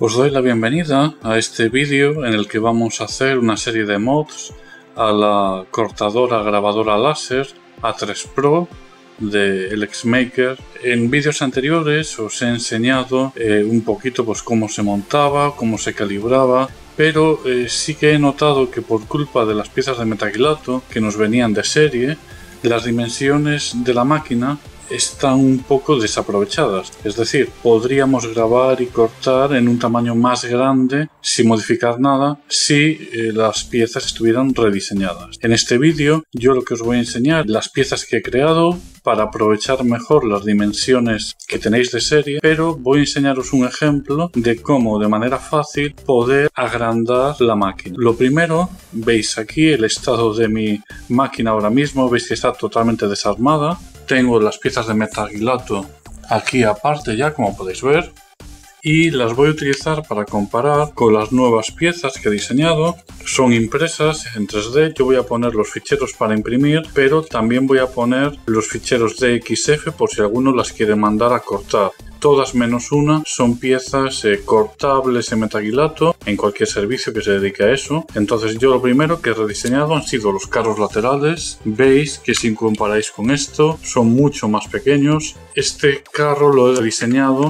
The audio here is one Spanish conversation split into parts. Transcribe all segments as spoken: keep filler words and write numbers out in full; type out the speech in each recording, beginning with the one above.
Os doy la bienvenida a este vídeo en el que vamos a hacer una serie de mods a la cortadora grabadora láser A tres Pro de LXMaker. En vídeos anteriores os he enseñado eh, un poquito pues cómo se montaba, cómo se calibraba, pero eh, sí que he notado que por culpa de las piezas de metacrilato que nos venían de serie, las dimensiones de la máquina están un poco desaprovechadas. Es decir, podríamos grabar y cortar en un tamaño más grande sin modificar nada si eh, las piezas estuvieran rediseñadas. En este vídeo yo lo que os voy a enseñar las piezas que he creado para aprovechar mejor las dimensiones que tenéis de serie, pero voy a enseñaros un ejemplo de cómo de manera fácil poder agrandar la máquina. Lo primero, veis aquí el estado de mi máquina ahora mismo, veis que está totalmente desarmada. Tengo las piezas de metacrilato aquí aparte ya, como podéis ver, y las voy a utilizar para comparar con las nuevas piezas que he diseñado. Son impresas en tres D, yo voy a poner los ficheros para imprimir, pero también voy a poner los ficheros D X F por si alguno las quiere mandar a cortar. Todas menos una son piezas eh, cortables en metacrilato en cualquier servicio que se dedique a eso. Entonces yo lo primero que he rediseñado han sido los carros laterales. Veis que si comparáis con esto son mucho más pequeños. Este carro lo he diseñado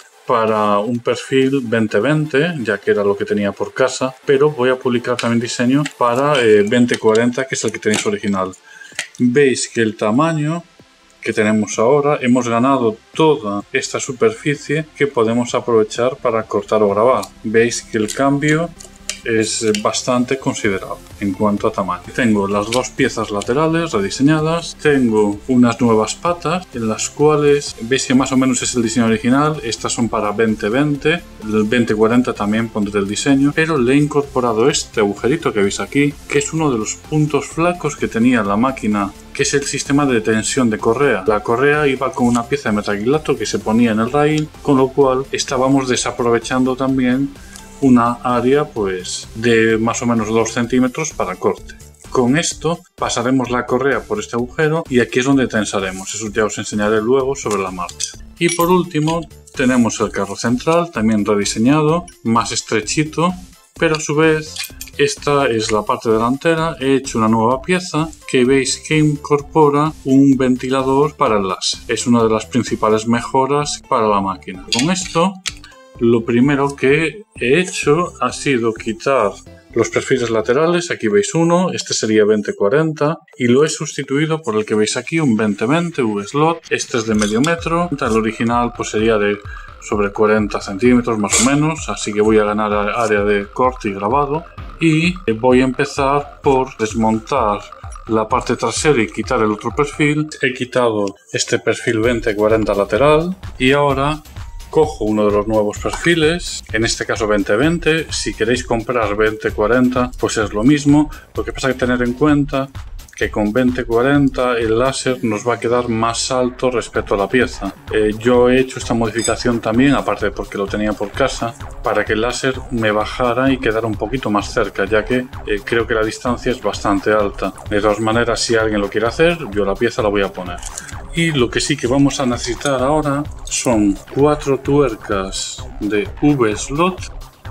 para un perfil veinte veinte, ya que era lo que tenía por casa, pero voy a publicar también diseño para eh, veinte cuarenta, que es el que tenéis original. Veis que el tamaño que tenemos ahora, hemos ganado toda esta superficie que podemos aprovechar para cortar o grabar. Veis que el cambio es bastante considerable en cuanto a tamaño. Tengo las dos piezas laterales rediseñadas, tengo unas nuevas patas en las cuales veis que más o menos es el diseño original. Estas son para veinte veinte, el veinte cuarenta también pondré el diseño, pero le he incorporado este agujerito que veis aquí, que es uno de los puntos flacos que tenía la máquina, que es el sistema de tensión de correa. La correa iba con una pieza de metacrilato que se ponía en el rail, con lo cual estábamos desaprovechando también una área pues de más o menos dos centímetros para corte. Con esto pasaremos la correa por este agujero y aquí es donde tensaremos. Eso ya os enseñaré luego sobre la marcha. Y por último tenemos el carro central, también rediseñado, más estrechito, pero a su vez esta es la parte delantera. He hecho una nueva pieza que veis que incorpora un ventilador para el láser. Es una de las principales mejoras para la máquina. Con esto lo primero que he hecho ha sido quitar los perfiles laterales. Aquí veis uno, este sería veinte cuarenta, y lo he sustituido por el que veis aquí, un veinte veinte U-slot. Este es de medio metro, el original pues sería de sobre cuarenta centímetros más o menos, así que voy a ganar área de corte y grabado. Y voy a empezar por desmontar la parte trasera y quitar el otro perfil. He quitado este perfil veinte cuarenta lateral y ahora cojo uno de los nuevos perfiles, en este caso veinte veinte. Si queréis comprar veinte cuarenta pues es lo mismo. Lo que pasa es que tener en cuenta que con veinte cuarenta el láser nos va a quedar más alto respecto a la pieza. Eh, yo he hecho esta modificación también, aparte de porque lo tenía por casa, para que el láser me bajara y quedara un poquito más cerca, ya que eh, creo que la distancia es bastante alta. De todas maneras, si alguien lo quiere hacer, yo la pieza la voy a poner. Y lo que sí que vamos a necesitar ahora son cuatro tuercas de V-slot,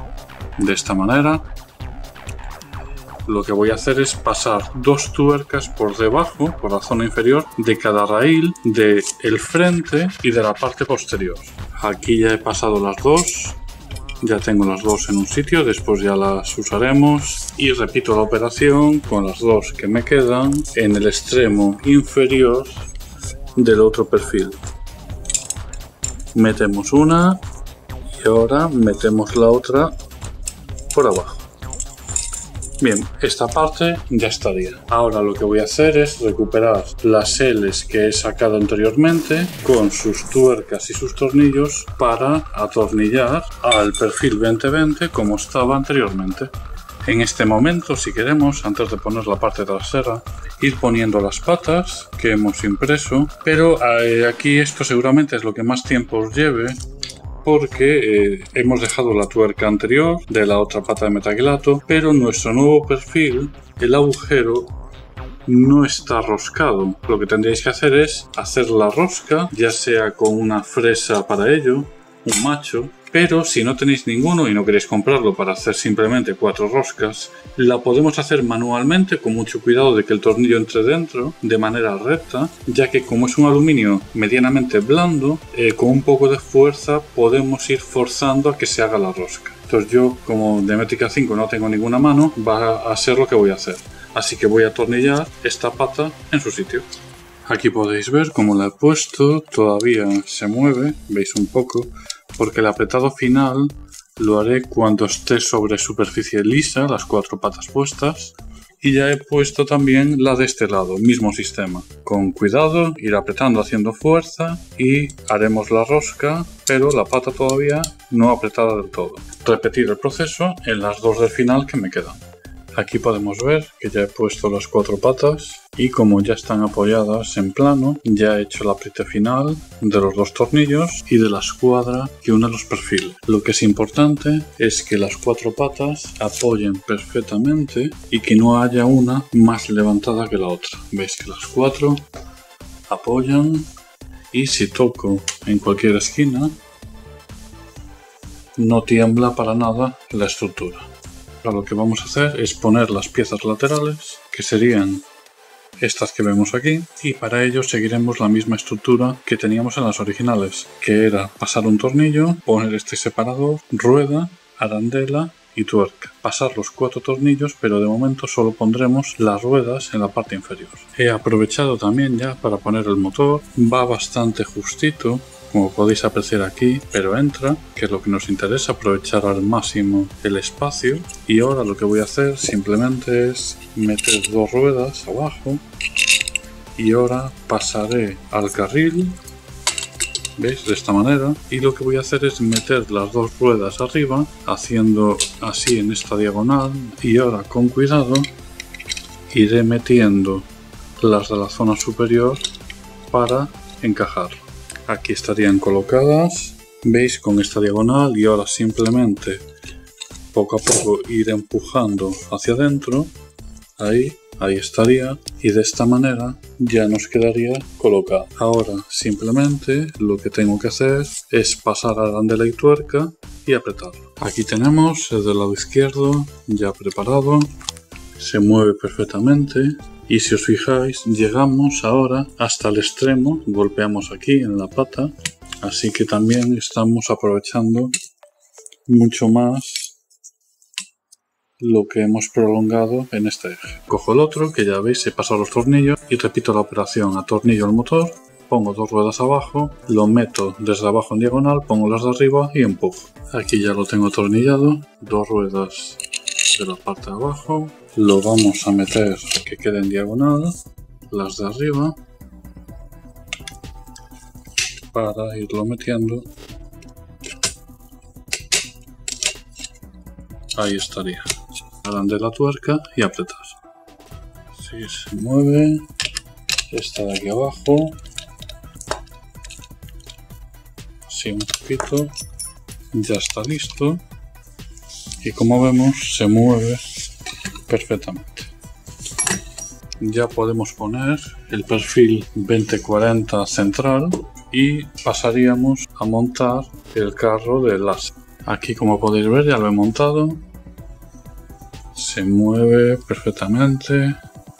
de esta manera. Lo que voy a hacer es pasar dos tuercas por debajo, por la zona inferior, de cada raíl del frente y de la parte posterior. Aquí ya he pasado las dos, ya tengo las dos en un sitio, después ya las usaremos y repito la operación con las dos que me quedan en el extremo inferior del otro perfil. Metemos una y ahora metemos la otra por abajo. Bien, esta parte ya estaría. Ahora lo que voy a hacer es recuperar las L's que he sacado anteriormente con sus tuercas y sus tornillos para atornillar al perfil veinte veinte como estaba anteriormente. En este momento, si queremos, antes de poner la parte trasera, ir poniendo las patas que hemos impreso, pero eh, aquí esto seguramente es lo que más tiempo os lleve, porque eh, hemos dejado la tuerca anterior de la otra pata de metacrilato, pero nuestro nuevo perfil, el agujero no está roscado. Lo que tendréis que hacer es hacer la rosca, ya sea con una fresa para ello, un macho, Pero si no tenéis ninguno y no queréis comprarlo para hacer simplemente cuatro roscas, la podemos hacer manualmente con mucho cuidado de que el tornillo entre dentro de manera recta, ya que como es un aluminio medianamente blando, eh, con un poco de fuerza podemos ir forzando a que se haga la rosca. Entonces yo, como de Métrica cinco no tengo ninguna mano, va a ser lo que voy a hacer. Así que voy a atornillar esta pata en su sitio. Aquí podéis ver cómo la he puesto, todavía se mueve, veis un poco, porque el apretado final lo haré cuando esté sobre superficie lisa, las cuatro patas puestas. Y ya he puesto también la de este lado, mismo sistema. Con cuidado, ir apretando haciendo fuerza y haremos la rosca, pero la pata todavía no apretada del todo. Repetir el proceso en las dos del final que me quedan. Aquí podemos ver que ya he puesto las cuatro patas y como ya están apoyadas en plano, ya he hecho el apriete final de los dos tornillos y de la escuadra que une los perfiles. Lo que es importante es que las cuatro patas apoyen perfectamente y que no haya una más levantada que la otra. Veis que las cuatro apoyan y si toco en cualquier esquina no tiembla para nada la estructura. Ahora lo que vamos a hacer es poner las piezas laterales, que serían estas que vemos aquí, y para ello seguiremos la misma estructura que teníamos en las originales, que era pasar un tornillo, poner este separador, rueda, arandela y tuerca. Pasar los cuatro tornillos, pero de momento solo pondremos las ruedas en la parte inferior. He aprovechado también ya para poner el motor, va bastante justito, como podéis apreciar aquí, pero entra, que es lo que nos interesa, aprovechar al máximo el espacio. Y ahora lo que voy a hacer simplemente es meter dos ruedas abajo y ahora pasaré al carril, ¿veis? De esta manera, y lo que voy a hacer es meter las dos ruedas arriba, haciendo así en esta diagonal, y ahora con cuidado iré metiendo las de la zona superior para encajar. Aquí estarían colocadas, veis, con esta diagonal, y ahora simplemente poco a poco ir empujando hacia adentro, ahí, ahí estaría, y de esta manera ya nos quedaría colocado. Ahora simplemente lo que tengo que hacer es pasar a arandela y tuerca y apretarlo. Aquí tenemos el del lado izquierdo ya preparado, se mueve perfectamente. Y si os fijáis, llegamos ahora hasta el extremo, golpeamos aquí en la pata, así que también estamos aprovechando mucho más lo que hemos prolongado en este eje. Cojo el otro, que ya veis, he pasado los tornillos y repito la operación. Atornillo el motor, pongo dos ruedas abajo, lo meto desde abajo en diagonal, pongo las de arriba y empujo. Aquí ya lo tengo atornillado, dos ruedas de la parte de abajo, lo vamos a meter que quede en diagonal, las de arriba, para irlo metiendo. Ahí estaría. Arandela la tuerca y apretar. Así se mueve. Esta de aquí abajo. Así un poquito. Ya está listo. Y como vemos, se mueve perfectamente. Ya podemos poner el perfil veinte cuarenta central y pasaríamos a montar el carro de láser. Aquí, como podéis ver, ya lo he montado. Se mueve perfectamente.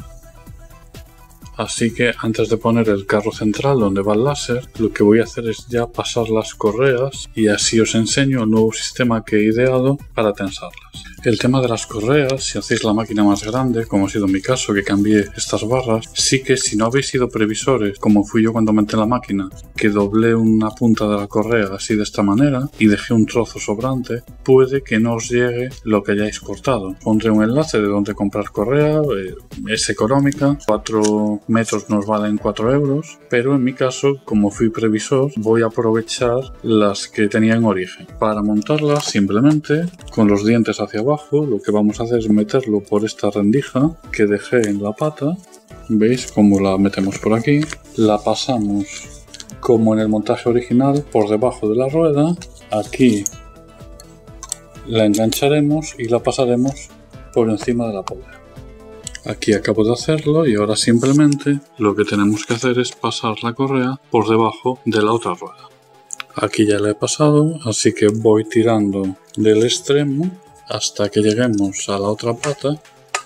Así que antes de poner el carro central donde va el láser, lo que voy a hacer es ya pasar las correas y así os enseño el nuevo sistema que he ideado para tensarlas. El tema de las correas, si hacéis la máquina más grande, como ha sido mi caso, que cambié estas barras, sí que si no habéis sido previsores, como fui yo cuando monté la máquina, que doblé una punta de la correa así de esta manera y dejé un trozo sobrante, puede que no os llegue lo que hayáis cortado. Pondré un enlace de donde comprar correa, eh, es económica, cuatro metros nos valen cuatro euros, pero en mi caso, como fui previsor, voy a aprovechar las que tenía en origen. Para montarlas, simplemente, con los dientes hacia abajo, lo que vamos a hacer es meterlo por esta rendija que dejé en la pata. ¿Veis cómo la metemos por aquí? La pasamos como en el montaje original por debajo de la rueda. Aquí la engancharemos y la pasaremos por encima de la polea. Aquí acabo de hacerlo y ahora simplemente lo que tenemos que hacer es pasar la correa por debajo de la otra rueda. Aquí ya le he pasado, así que voy tirando del extremo hasta que lleguemos a la otra pata.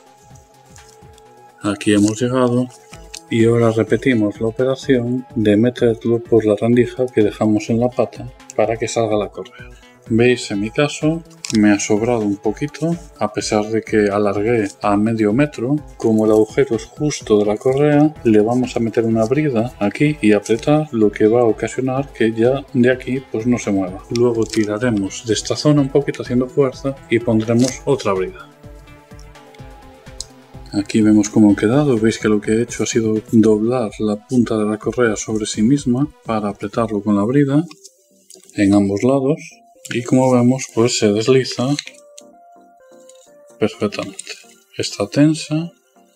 Aquí hemos llegado y ahora repetimos la operación de meterlo por la rendija que dejamos en la pata para que salga la correa. Veis, en mi caso me ha sobrado un poquito, a pesar de que alargué a medio metro. Como el agujero es justo de la correa, le vamos a meter una brida aquí y apretar, lo que va a ocasionar que ya de aquí pues no se mueva. Luego tiraremos de esta zona un poquito haciendo fuerza y pondremos otra brida. Aquí vemos cómo ha quedado. Veis que lo que he hecho ha sido doblar la punta de la correa sobre sí misma para apretarlo con la brida en ambos lados. Y como vemos, pues se desliza perfectamente. Está tensa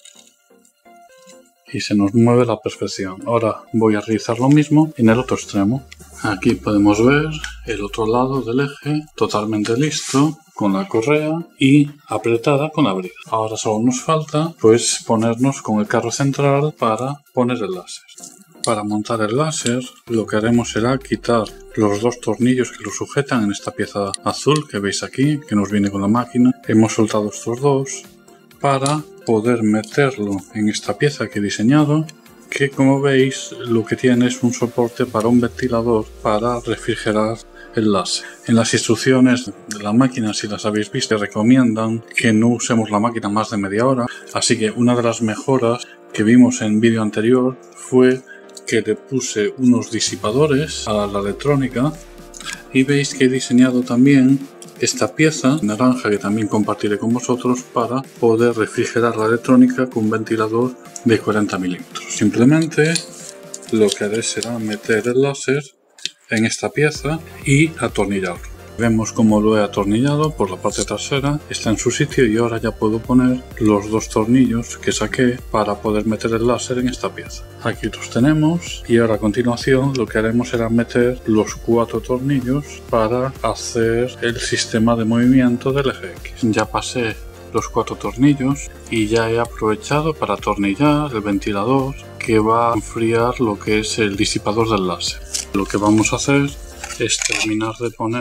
y se nos mueve a la perfección. Ahora voy a realizar lo mismo en el otro extremo. Aquí podemos ver el otro lado del eje totalmente listo, con la correa y apretada con la brida. Ahora solo nos falta pues ponernos con el carro central para poner el láser. Para montar el láser, lo que haremos será quitar los dos tornillos que lo sujetan en esta pieza azul que veis aquí, que nos viene con la máquina. Hemos soltado estos dos para poder meterlo en esta pieza que he diseñado, que como veis lo que tiene es un soporte para un ventilador para refrigerar el láser. En las instrucciones de la máquina, si las habéis visto, recomiendan que no usemos la máquina más de media hora, así que una de las mejoras que vimos en vídeo anterior fue que le puse unos disipadores a la electrónica y veis que he diseñado también esta pieza naranja que también compartiré con vosotros para poder refrigerar la electrónica con un ventilador de cuarenta milímetros. Simplemente lo que haré será meter el láser en esta pieza y atornillarlo. Vemos cómo lo he atornillado por la parte trasera, está en su sitio y ahora ya puedo poner los dos tornillos que saqué para poder meter el láser en esta pieza. Aquí los tenemos y ahora a continuación lo que haremos será meter los cuatro tornillos para hacer el sistema de movimiento del eje X. Ya pasé los cuatro tornillos y ya he aprovechado para atornillar el ventilador que va a enfriar lo que es el disipador del láser. Lo que vamos a hacer es terminar de poner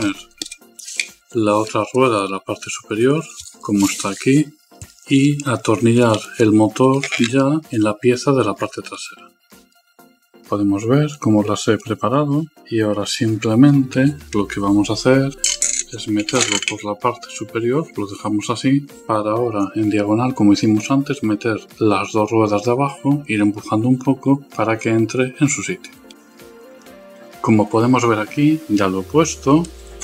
la otra rueda de la parte superior, como está aquí, y atornillar el motor ya en la pieza de la parte trasera. Podemos ver cómo las he preparado y ahora simplemente lo que vamos a hacer es meterlo por la parte superior, lo dejamos así, para ahora en diagonal, como hicimos antes, meter las dos ruedas de abajo, ir empujando un poco para que entre en su sitio. Como podemos ver aquí, ya lo he puesto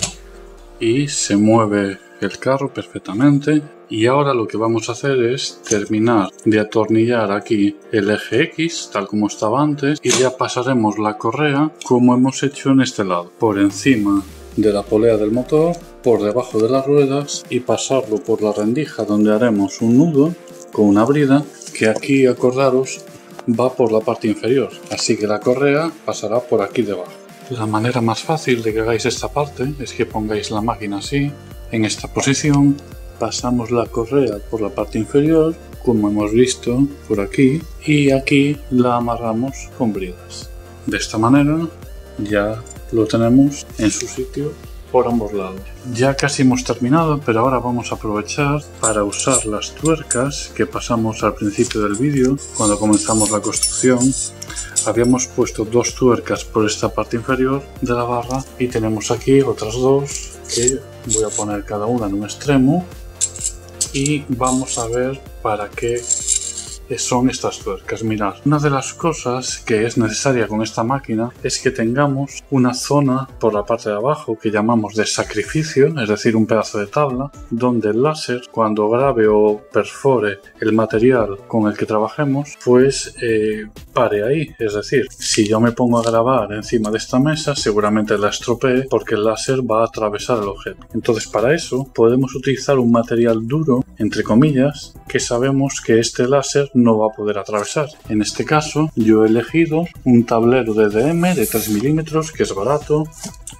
y se mueve el carro perfectamente. Y ahora lo que vamos a hacer es terminar de atornillar aquí el eje X tal como estaba antes y ya pasaremos la correa como hemos hecho en este lado, por encima de la polea del motor, por debajo de las ruedas y pasarlo por la rendija donde haremos un nudo con una brida que aquí, acordaros, va por la parte inferior, así que la correa pasará por aquí debajo. La manera más fácil de que hagáis esta parte es que pongáis la máquina así, en esta posición, pasamos la correa por la parte inferior, como hemos visto por aquí, y aquí la amarramos con bridas. De esta manera ya lo tenemos en su sitio por ambos lados. Ya casi hemos terminado, pero ahora vamos a aprovechar para usar las tuercas que pasamos al principio del vídeo cuando comenzamos la construcción. Habíamos puesto dos tuercas por esta parte inferior de la barra y tenemos aquí otras dos que voy a poner cada una en un extremo y vamos a ver para qué son estas tuercas. Mirad, una de las cosas que es necesaria con esta máquina es que tengamos una zona por la parte de abajo que llamamos de sacrificio, es decir, un pedazo de tabla donde el láser, cuando grabe o perfore el material con el que trabajemos, pues eh, pare ahí. Es decir, si yo me pongo a grabar encima de esta mesa, seguramente la estropee porque el láser va a atravesar el objeto. Entonces, para eso podemos utilizar un material duro, entre comillas, que sabemos que este láser no va a poder atravesar. En este caso yo he elegido un tablero de D M de tres milímetros que es barato,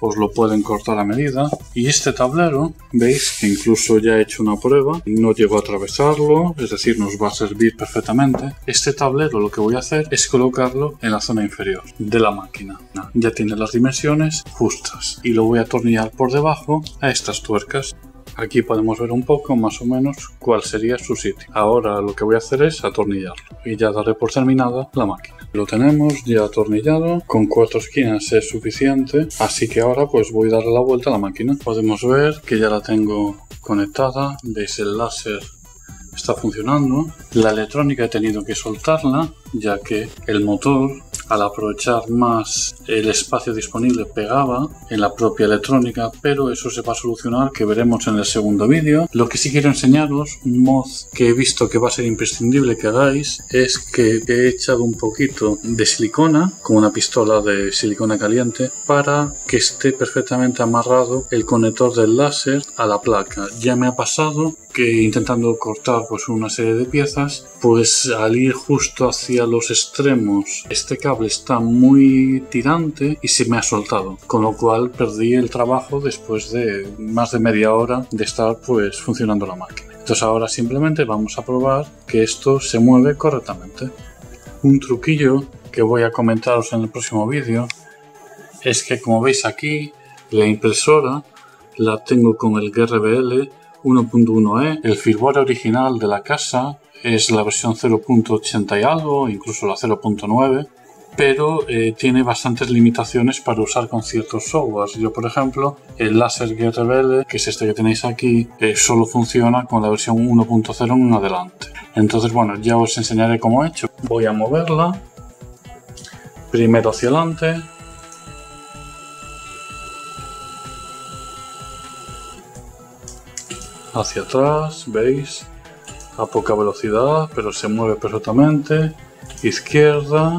os lo pueden cortar a medida. Y este tablero, veis que incluso ya he hecho una prueba, no llego a atravesarlo, es decir, nos va a servir perfectamente. Este tablero lo que voy a hacer es colocarlo en la zona inferior de la máquina. Ya tiene las dimensiones justas y lo voy a atornillar por debajo a estas tuercas. Aquí podemos ver un poco más o menos cuál sería su sitio. Ahora lo que voy a hacer es atornillarlo y ya daré por terminada la máquina. Lo tenemos ya atornillado, con cuatro esquinas es suficiente, así que ahora pues voy a darle la vuelta a la máquina. Podemos ver que ya la tengo conectada, veis el láser está funcionando. La electrónica he tenido que soltarla ya que el motor, al aprovechar más el espacio disponible, pegaba en la propia electrónica, pero eso se va a solucionar, que veremos en el segundo vídeo. Lo que sí quiero enseñaros, un mod que he visto que va a ser imprescindible que hagáis, es que he echado un poquito de silicona, con una pistola de silicona caliente, para que esté perfectamente amarrado el conector del láser a la placa. Ya me ha pasado que intentando cortar pues una serie de piezas, pues al ir justo hacia los extremos, este cable está muy tirante y se me ha soltado, con lo cual perdí el trabajo después de más de media hora de estar pues funcionando la máquina. Entonces ahora simplemente vamos a probar que esto se mueve correctamente. Un truquillo que voy a comentaros en el próximo vídeo es que, como veis aquí, la impresora la tengo con el G R B L uno punto uno E. El firmware original de la casa es la versión cero punto ochenta y algo, incluso la cero punto nueve, pero eh, tiene bastantes limitaciones para usar con ciertos softwares. Yo, por ejemplo, el láser G R B L, que es este que tenéis aquí, eh, solo funciona con la versión uno punto cero en adelante. Entonces, bueno, ya os enseñaré cómo he hecho. Voy a moverla primero hacia adelante, hacia atrás, veis, a poca velocidad, pero se mueve perfectamente. Izquierda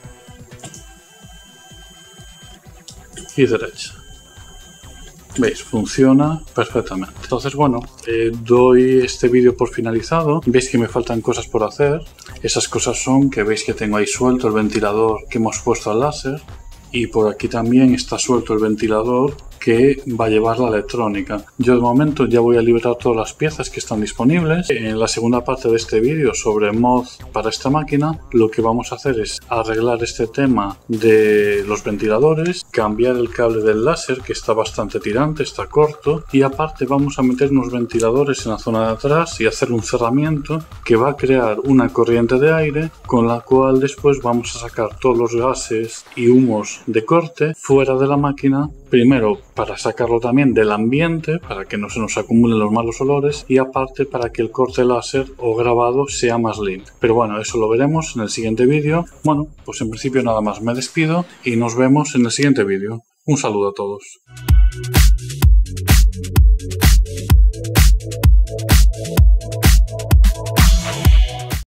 y derecha. Veis, funciona perfectamente. Entonces, bueno, eh, doy este vídeo por finalizado. Veis que me faltan cosas por hacer. Esas cosas son que veis que tengo ahí suelto el ventilador que hemos puesto al láser, y por aquí también está suelto el ventilador que va a llevar la electrónica. Yo de momento ya voy a liberar todas las piezas que están disponibles. En la segunda parte de este vídeo sobre mod para esta máquina, lo que vamos a hacer es arreglar este tema de los ventiladores, cambiar el cable del láser que está bastante tirante, está corto, y aparte vamos a meter unos ventiladores en la zona de atrás y hacer un cerramiento que va a crear una corriente de aire con la cual después vamos a sacar todos los gases y humos de corte fuera de la máquina, primero para sacarlo también del ambiente, para que no se nos acumulen los malos olores, y aparte para que el corte láser o grabado sea más limpio. Pero bueno, eso lo veremos en el siguiente vídeo. Bueno, pues en principio nada más, me despido y nos vemos en el siguiente vídeo. Un saludo a todos.